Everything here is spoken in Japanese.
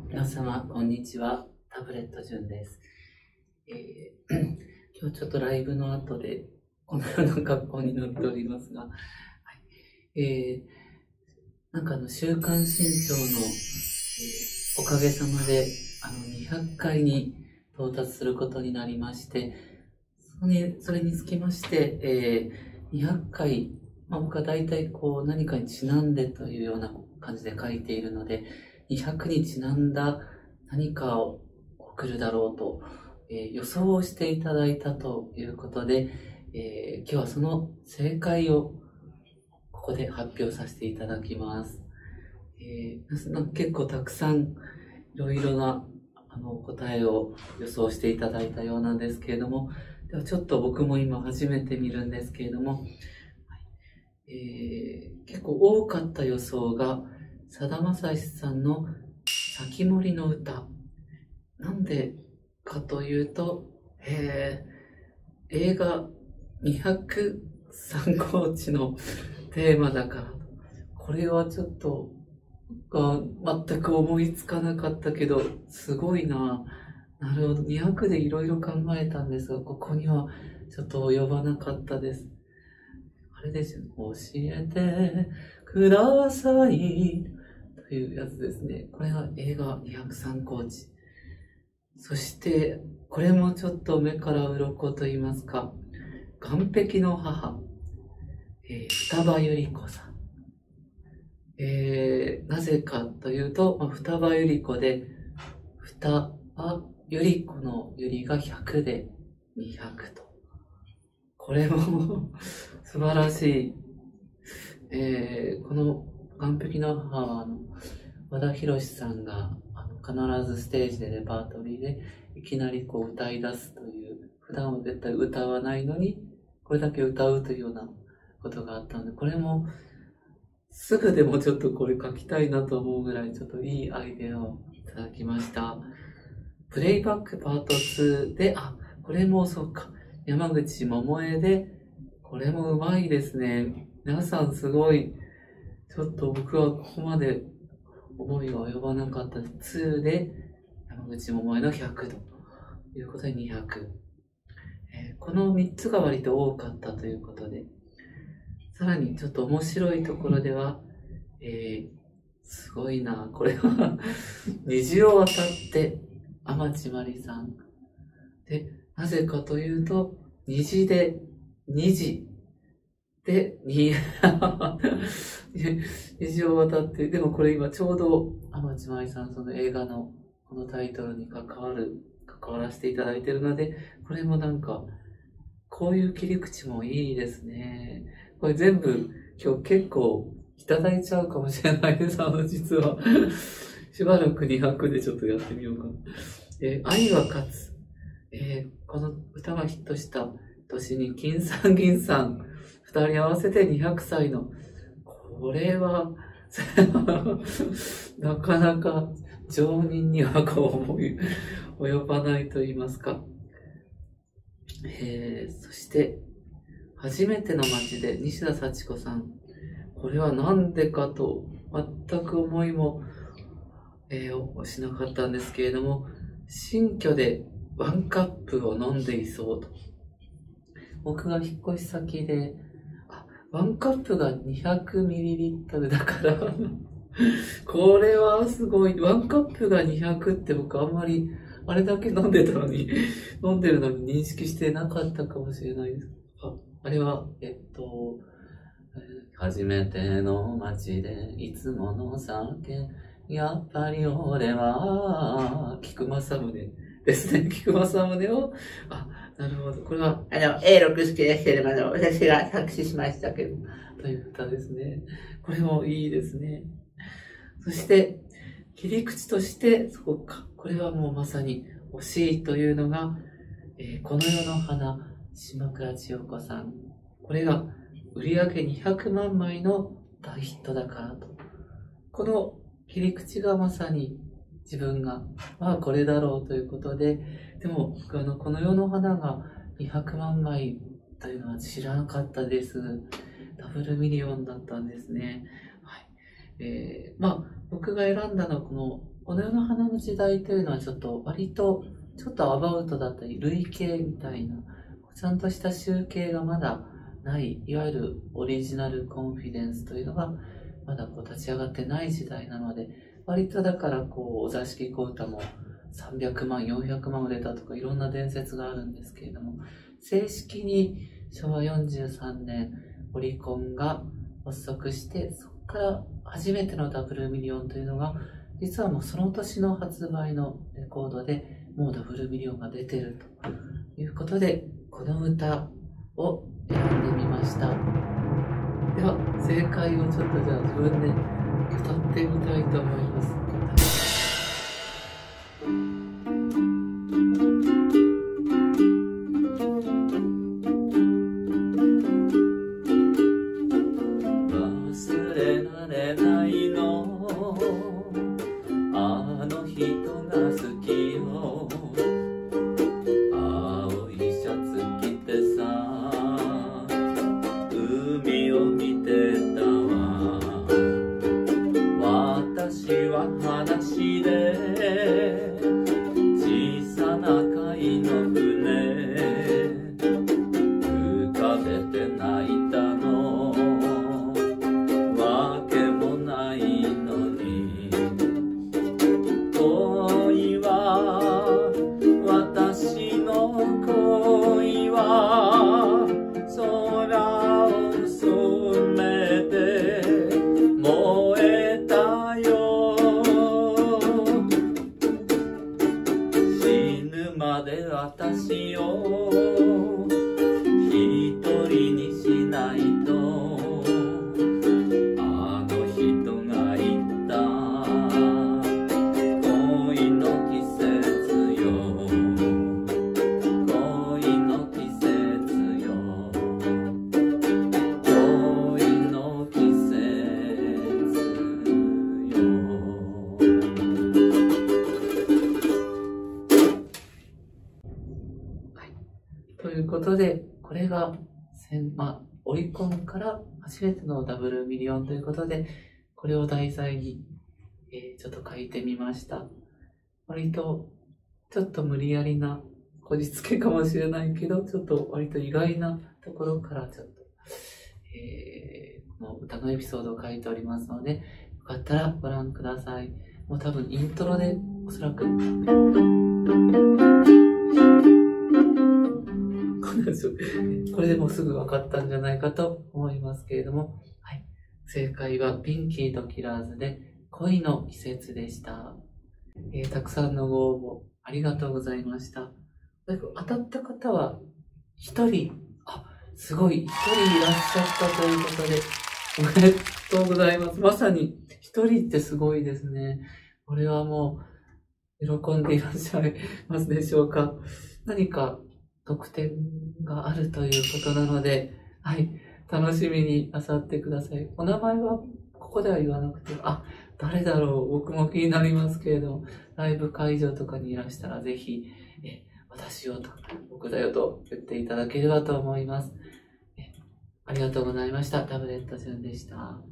皆様、こんにちは。タブレットじゅんです。今日ちょっとライブの後で、このような格好になっておりますが、なんか週刊新潮の、おかげさまで200回に到達することになりまして、それにつきまして、200回、僕は大体何かにちなんでというような感じで書いているので、200にちなんだ何かを送るだろうと、予想をしていただいたということで、今日はその正解をここで発表させていただきます。結構たくさんいろいろな答えを予想していただいたようなんですけれども、ではちょっと僕も今初めて見るんですけれども、結構多かった予想がさだまさしさんの防人の歌。なんでかというと、映画200参考値のテーマだから。これはちょっと全く思いつかなかったけど、すごいな。なるほど。200でいろいろ考えたんですが、ここにはちょっと及ばなかったです。あれですよね。教えてくださいというやつですね。これが映画200参考値。そして、これもちょっと目から鱗と言いますか、岸壁の母、双葉百合子さん。なぜかというと、双葉百合子で、双葉百合子の百合が100で200と。これも素晴らしい。この岸壁の母は和田博さんが必ずステージでレパートリーでいきなり歌い出すという、普段は絶対歌わないのにこれだけ歌うというようなことがあったので、これもすぐでもちょっとこれ書きたいなと思うぐらいちょっといいアイデアをいただきました。プレイバックパート2で、これもそうか、山口百恵で、これもうまいですね。皆さんすごい。ちょっと僕はここまで思いが及ばなかった2で山口百恵の100ということで200、この3つが割と多かったということで、さらにちょっと面白いところでは、すごいな、これは虹を渡って天地真理さんで、なぜかというと虹で虹で虹を渡って、でもこれ今ちょうど天地真理さんその映画のこのタイトルに関わらせていただいているので、これもなんかこういう切り口もいいですね。これ全部今日結構いただいちゃうかもしれないです。実はしばらく200でちょっとやってみようかな。愛は勝つ。この歌がヒットした年に金さん銀さん2人合わせて200歳の、これはなかなか常人には及ばないと言いますか。そして初めての街で西田幸子さん、これは何でかと全く思いも、しなかったんですけれども、新居でワンカップを飲んでいそうと。僕が引っ越し先でワンカップが 200ml だからこれはすごい。ワンカップが200って僕あんまりあれだけ飲んでるのに認識してなかったかもしれないです。あれは初めての街でいつもの酒、やっぱり俺は菊正宗ですね。菊正宗をなるほど。これは A6好きですけれども、私が作詞しましたけど。 という歌ですね。これもいいですね。そして、切り口として、そうか。これはもうまさに惜しいというのが、この世の花、島倉千代子さん。これが売上200万枚の大ヒットだからと。この切り口がまさに自分が、これだろうということで、でも、この世の花が200万枚というのは知らなかったです。ダブルミリオンだったんですね。はい。僕が選んだのはこのこの世の花の時代というのはちょっと割とちょっとアバウトだったり類型みたいなちゃんとした集計がまだない、いわゆるオリジナルコンフィデンスというのがまだこう立ち上がってない時代なので、割とだからこうお座敷小唄も300万400万売れたとかいろんな伝説があるんですけれども、正式に昭和43年オリコンが発足して、そこから初めてのダブルミリオンというのが実はもうその年の発売のレコードでもうダブルミリオンが出てるということで、この歌を選んでみました。では正解をちょっとじゃあ自分で歌ってみたいと思います。忘れられないの、あの人が好きよ。青いシャツ着てさ、海を見てたわ。私は裸足で小さな貝の船浮かべて泣いたの、わけもないのに。恋は私の恋は空を染めて燃えたよ。死ぬまで私を一人にしないと、あの人が言った。恋の季節よ、恋の季節よ、恋の季節よ。はい、ということで、これがオリコンから初めてのダブルミリオンということで、これを題材に、ちょっと書いてみました。割とちょっと無理やりなこじつけかもしれないけど、ちょっと割と意外なところからちょっと、この歌のエピソードを書いておりますので、よかったらご覧ください。もう多分イントロでおそらくこれでもうすぐ分かったんじゃないかと思いますけれども、はい、正解はピンキーとキラーズで恋の季節でした。たくさんのご応募ありがとうございました。当たった方は1人、すごい1人いらっしゃったということで、おめでとうございます。まさに1人ってすごいですね。これはもう喜んでいらっしゃいますでしょうか。何か特典があるということなので、はい、楽しみになさってください。お名前はここでは言わなくて、誰だろう、僕も気になりますけれども、ライブ会場とかにいらしたらぜひ、私よと、僕だよと言っていただければと思います。ありがとうございました。タブレットジュンでした。